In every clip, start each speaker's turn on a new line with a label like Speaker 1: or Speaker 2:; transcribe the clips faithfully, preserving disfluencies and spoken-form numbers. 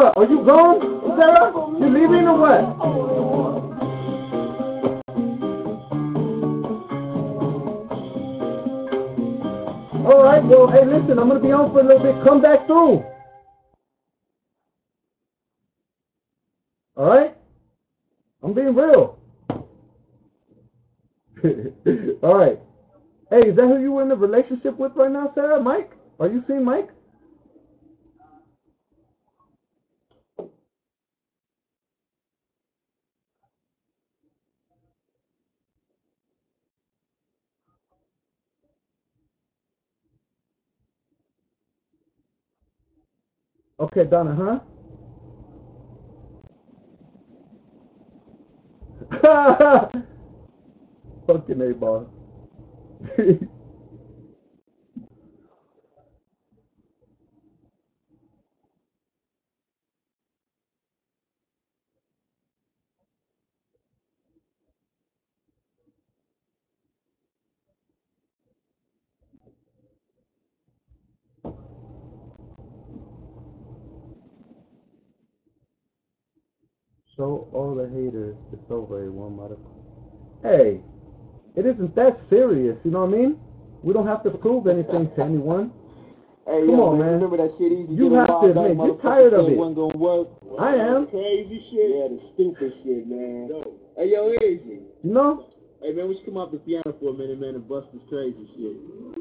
Speaker 1: Sarah, are you gone? Sarah, you leaving or what? All right, well, hey, listen, I'm going to be on for a little bit. Come back through. All right? I'm being real. All right. Hey, is that who you were in a relationship with right now, Sarah? Mike? Are you seeing Mike? Okay, Donna, huh? Fucking A, boss. Show all the haters it's over in one mother. Hey, it isn't that serious, you know what I mean? We don't have to prove anything to anyone.
Speaker 2: Hey,
Speaker 1: Come
Speaker 2: yo,
Speaker 1: on,
Speaker 2: man.
Speaker 1: man.
Speaker 2: Remember that shit easy?
Speaker 1: You have to admit, you're tired of it.
Speaker 2: Wasn't gonna work.
Speaker 1: I am.
Speaker 2: Crazy shit. Yeah, the stupid shit, man. Yo. Hey, yo, easy.
Speaker 1: You know?
Speaker 2: Hey, man, we should come off the piano for a minute, man, and bust this crazy shit.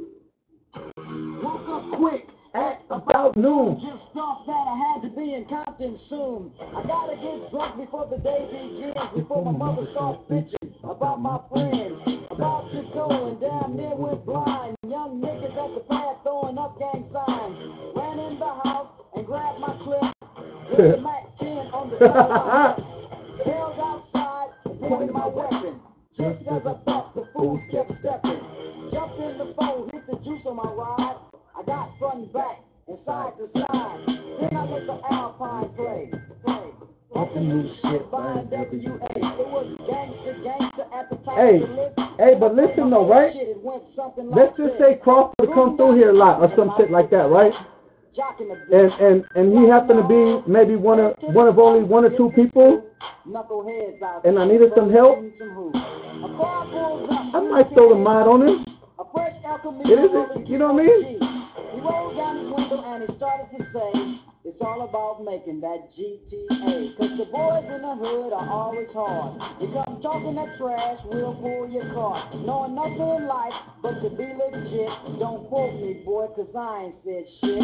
Speaker 3: Woke up quick at
Speaker 1: About noon.
Speaker 3: Just thought that I had to be in Compton soon. I gotta get drunk before the day begins, before my mother starts bitching about my friends. About to go and damn near went blind. Young niggas at the pad throwing up gang signs. Ran in the house and grabbed my clip. With the Mac ten on the side of my head. Held outside and pointed my weapon. Just as I thought, the fools kept stepping. Jumped in the phone, hit the juice on my ride. I got front and back and side to side. Then I let the Alpine play. play.
Speaker 1: Fucking new shit,
Speaker 3: Buying
Speaker 1: man.
Speaker 3: W A. It was gangster, gangster at the top
Speaker 1: Hey,
Speaker 3: of the list.
Speaker 1: hey, but listen though, right?
Speaker 3: Shit, it went something like
Speaker 1: Let's just say
Speaker 3: this.
Speaker 1: Crawford come through here a lot or some shit like that, right?
Speaker 3: Jocking the
Speaker 1: And
Speaker 3: bitch.
Speaker 1: and and he happened to be maybe one of one of only one or two people,
Speaker 3: Knuckleheads out
Speaker 1: and I
Speaker 3: there,
Speaker 1: needed some help.
Speaker 3: shooting some hoops. A car pulls up,
Speaker 1: I might throw the mod on him.
Speaker 3: A fresh El Camino
Speaker 1: It isn't-
Speaker 3: rolling
Speaker 1: you know what I
Speaker 3: G.
Speaker 1: mean?
Speaker 3: He rolled down his window and he started to say, it's all about making that G T A. Cause the boys in the hood are always hard. You come talking that trash, we'll pull your car. Knowing nothing in life but to be legit. Don't quote me, boy, cause I ain't said shit.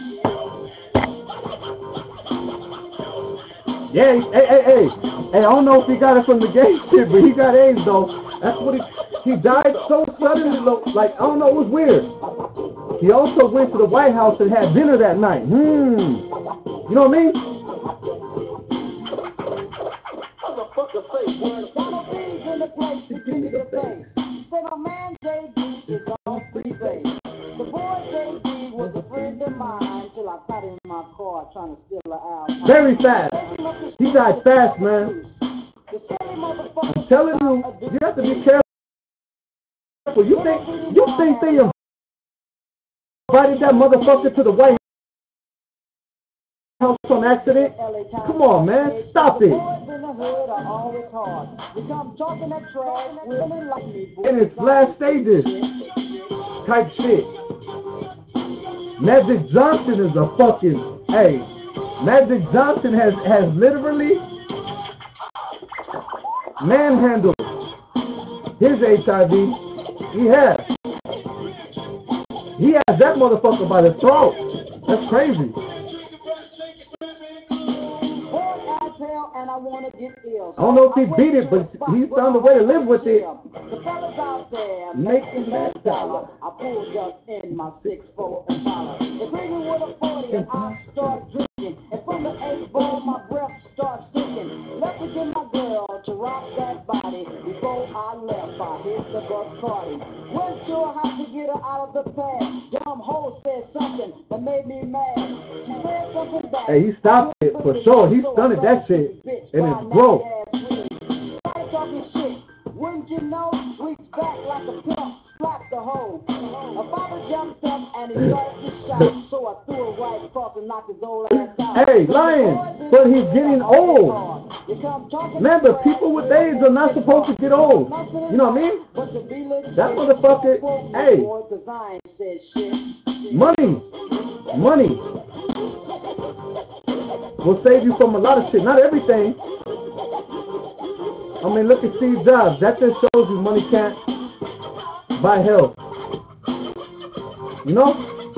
Speaker 1: Yeah, hey, hey, hey. Hey, I don't know if he got it from the gay shit, but he got AIDS though. That's what he he died so suddenly, like I don't know, it was weird. He also went to the White House and had dinner that night. Hmm. You know what I mean?
Speaker 3: Donald B's in the place to give me the face. He said my man J D is on free base. The boy J D was a friend of mine till I caught him in my car trying to steal her out.
Speaker 1: Very fast. He died fast, man. I'm telling you, you have to be careful. You think you think they invited that motherfucker to the White House on accident? Come on, man, stop it. In its last stages, type shit. Magic Johnson is a fucking hey. Magic Johnson has has literally manhandled his H I V. He has. He has that motherfucker by the throat. That's crazy. I don't know if he beat it, but he's found a way to live with it.
Speaker 3: The fellas out there
Speaker 1: Making that dollar.
Speaker 3: I pulled up in my six four Impala. The green with a forty and I start drinking. And from the eight ball, my breath starts stinking. Left to get my girl to rock that body. Before I left, I hit the Bacardi. Went to her house to get her out of the pad. Dumb hoe said something that made me mad. She said something that
Speaker 1: Hey, he stopped it for sure. He stunted that shit, and it's broke.
Speaker 3: started talking shit. Wouldn't you know? Sweeps back like a pimp, slapped the hoe. My father jumped up and he started to shout, so I threw a right across and knocked his old ass out.
Speaker 1: Hey, Lion, but he's getting old. Remember, people with AIDS are not supposed to get old. You know what I mean? That motherfucker, hey, money, money will save you from a lot of shit. Not everything. I mean, look at Steve Jobs. That just shows you money can't buy health. You know?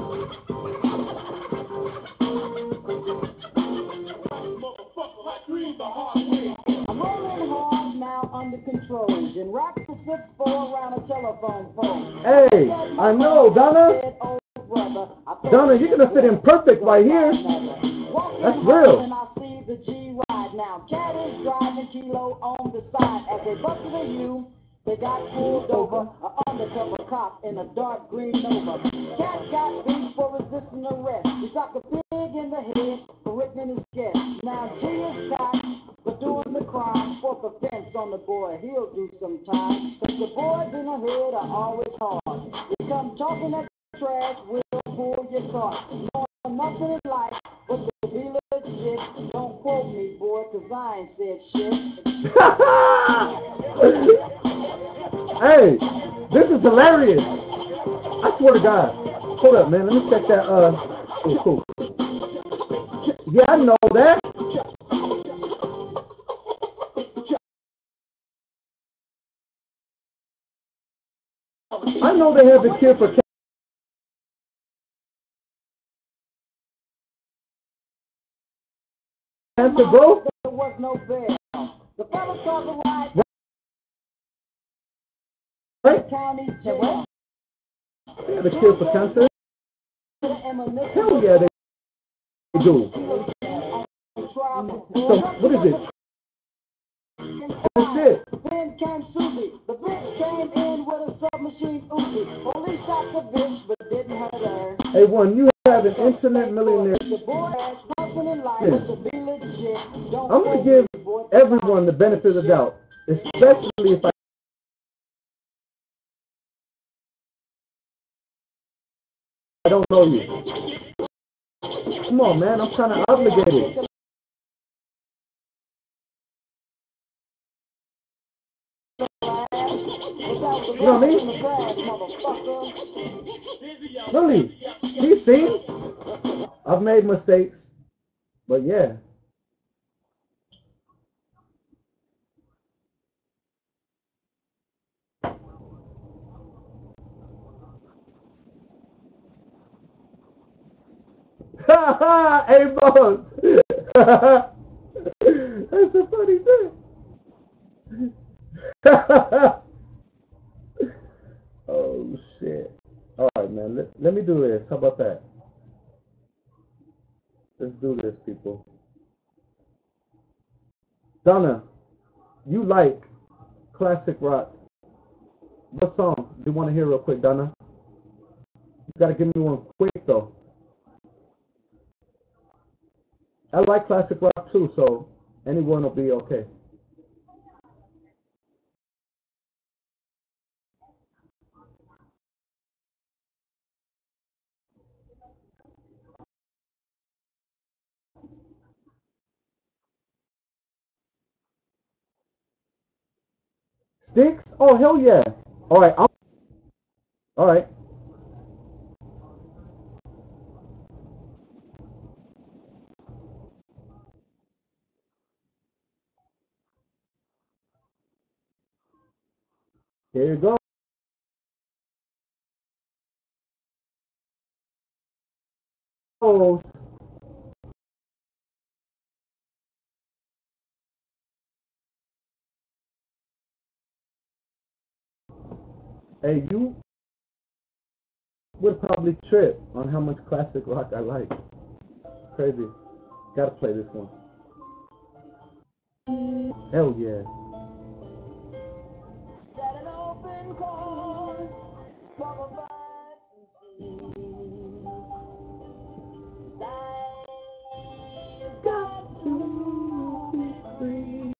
Speaker 3: I'm rolling hard now under control. Then rocks the six four around a telephone phone.
Speaker 1: Hey, I know, Donna. Donna, you're gonna fit in perfect right here. That's real.
Speaker 3: And I see the G ride now. Cat is driving Kilo on the side. As they busted a U, they got pulled over. An undercover cop in a dark green Nova. Cat got beat for resisting arrest. He socked a pig in the head for ripping his guest. Now G is caught for doing the crime. Fourth offense on the boy, he'll do some time. Cause the boys in the hood are always hard. You come talking that trash, we'll pull your car. Knowing nothing in life but to be legit. Don't quote me, boy, cause I ain't said shit.
Speaker 1: Hey, this is hilarious. I swear to God. Hold up, man. Let me check that. Uh, cool, cool. Yeah, I know that. I know they have a cure for cancer, bro.
Speaker 3: There was no bail. The fellas called the ride.
Speaker 1: Right?
Speaker 3: County jail.
Speaker 1: They have a cure for cancer. Hell yeah, they do. So, what is it? That's it.
Speaker 3: Then came Susie. The bitch came in with a submachine Uzi. Police shot the bitch, but didn't hurt her.
Speaker 1: Hey, one, you have an internet millionaire.
Speaker 3: The boy has nothing in life
Speaker 1: Yeah.
Speaker 3: but to be legit. Don't
Speaker 1: I'm gonna give everyone the benefit of the doubt, especially if I I don't know you. Come on, man, I'm kind of obligated. You know what I mean? Really? He's seen? I've made mistakes, but yeah. Hey, boss. That's so funny shit. Oh shit. All right, man. Let, let me do this. How about that? Let's do this, people. Donna, you like classic rock. What song do you want to hear real quick, Donna? You gotta give me one quick though. I like classic rock too, so anyone will be okay. Sticks? Oh, hell yeah. All right. I'm, all right. Here you go. Oh. Hey, you would probably trip on how much classic rock I like. It's crazy. Gotta play this one. Hell yeah.